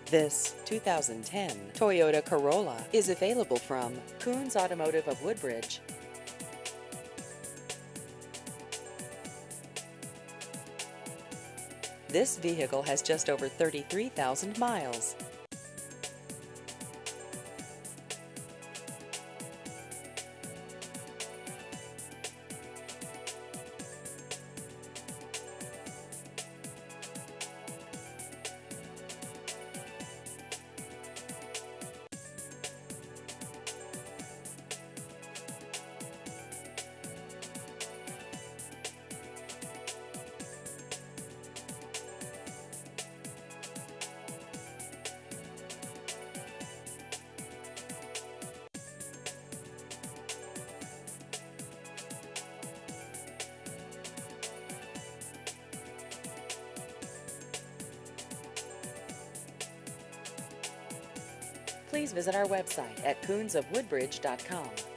This 2010 Toyota Corolla is available from Coons Automotive of Woodbridge. This vehicle has just over 33,000 miles. Please visit our website at coonsofwoodbridge.com.